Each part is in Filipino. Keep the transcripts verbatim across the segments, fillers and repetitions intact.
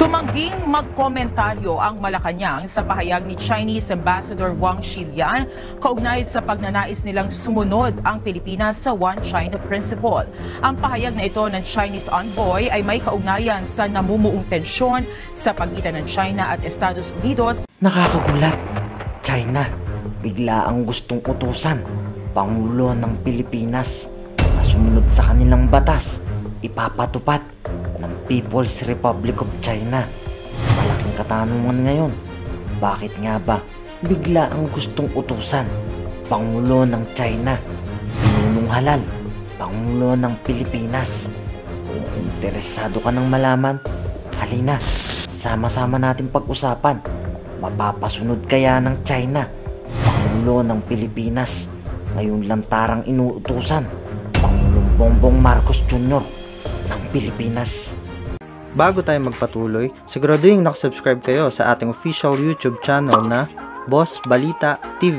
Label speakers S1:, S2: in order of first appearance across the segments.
S1: Tumangging magkomentaryo ang Malacanang sa pahayag ni Chinese Ambassador Wang Xilian kaugnay sa pagnanais nilang sumunod ang Pilipinas sa One China Principle. Ang pahayag na ito ng Chinese envoy ay may kaugnayan sa namumuong tensyon sa pagitan ng China at Estados Unidos.
S2: Nakakagulat, China bigla ang gustong utusan Pangulo ng Pilipinas na sumunod sa kanilang batas, ipapatupad ng People's Republic of China. Malaking katanungan ngayon, bakit nga ba bigla ang gustong utusan Pangulo ng China, pinunong halal, Pangulo ng Pilipinas? Kung interesado ka ng malaman, halina, sama-sama natin pag-usapan. Mapapasunod kaya ng China Pangulo ng Pilipinas ngayong lantarang inuutusan Pangulong Bongbong Marcos Junior ng Pilipinas?
S3: Bago tayo magpatuloy, siguraduhin nakasubscribe kayo sa ating official YouTube channel na Boss Balita T V.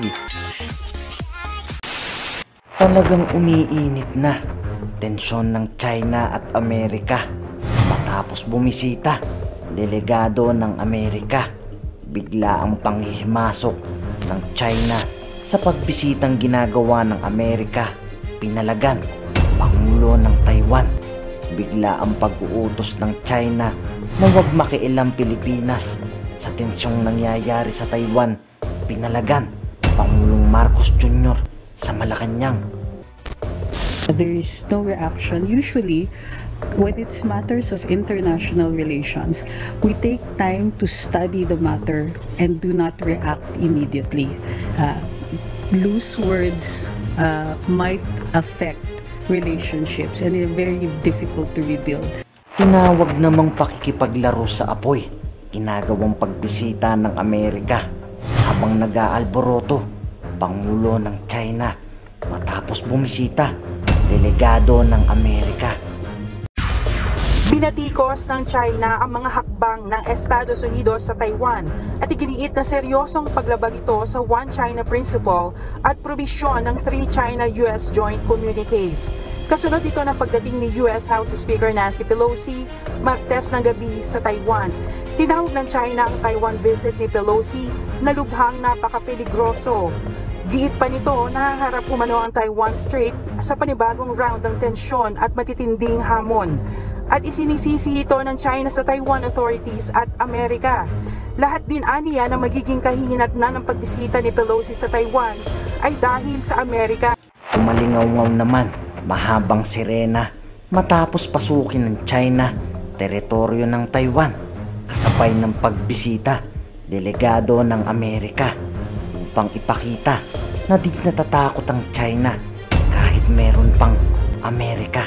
S2: Talagang umiinit na tensyon ng China at Amerika matapos bumisita delegado ng Amerika. Bigla ang panghihimasok ng China sa pagbisitang ginagawa ng Amerika. Pinalagan Pangulo ng Taiwan. Bigla ang pag-uutos ng China na huwag makialam Pilipinas sa tensyong nangyayari sa Taiwan. Pinalagan Pangulong Marcos Junior sa Malacanang.
S4: There is no reaction. Usually, when it's matters of international relations, we take time to study the matter and do not react immediately. Uh, loose words uh, might affect relationships and they're very difficult to rebuild.
S2: Tinawag namang pakikipaglaro sa apoy ginagawang pagbisita ng Amerika habang nag-aalboroto Pangulo ng China matapos bumisita delegado ng Amerika.
S5: Binatikos ng China ang mga hakbang ng Estados Unidos sa Taiwan at iginiit na seryosong paglabag ito sa One China Principle at probisyon ng three China-U S Joint Communiques. Kasunod ito ng pagdating ni U S House Speaker Nancy Pelosi Martes ng gabi sa Taiwan. Tinawag ng China ang Taiwan visit ni Pelosi na lubhang napakapeligroso. Giit pa nito, nahaharap umano ang Taiwan Strait sa panibagong round ng tensyon at matitinding hamon. At isinisisi ito ng China sa Taiwan authorities at Amerika. Lahat din aniya na magiging kahihinatnan ng pagbisita ni Pelosi sa Taiwan ay dahil sa Amerika.
S2: Umalingaw naman, mahabang sirena matapos pasukin ng China teritoryo ng Taiwan kasabay ng pagbisita delegado ng Amerika upang ipakita na di natatakot ang China kahit meron pang Amerika.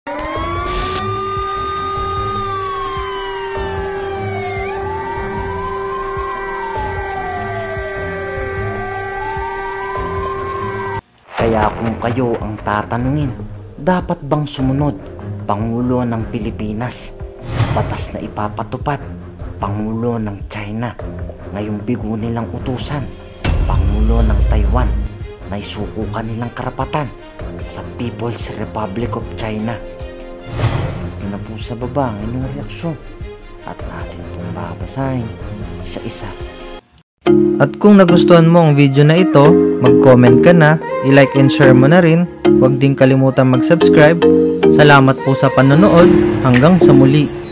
S2: Kaya kung kayo ang tatanungin, dapat bang sumunod Pangulo ng Pilipinas sa batas na ipapatupad Pangulo ng China ngayong bigo nilang utusan Pangulo ng Taiwan na isuko kanilang karapatan sa People's Republic of China? Yun na po sa baba ang inyong reaksyon at natin pong babasahin isa-isa.
S3: At kung nagustuhan mo ang video na ito, mag-comment ka na, i-like and share mo na rin. Huwag din kalimutan mag-subscribe. Salamat po sa panonood. Hanggang sa muli.